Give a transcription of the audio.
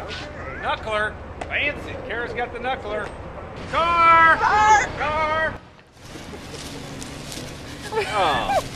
Knuckler. Fancy. Kara's got the knuckler. Car! Car! Car! Oh.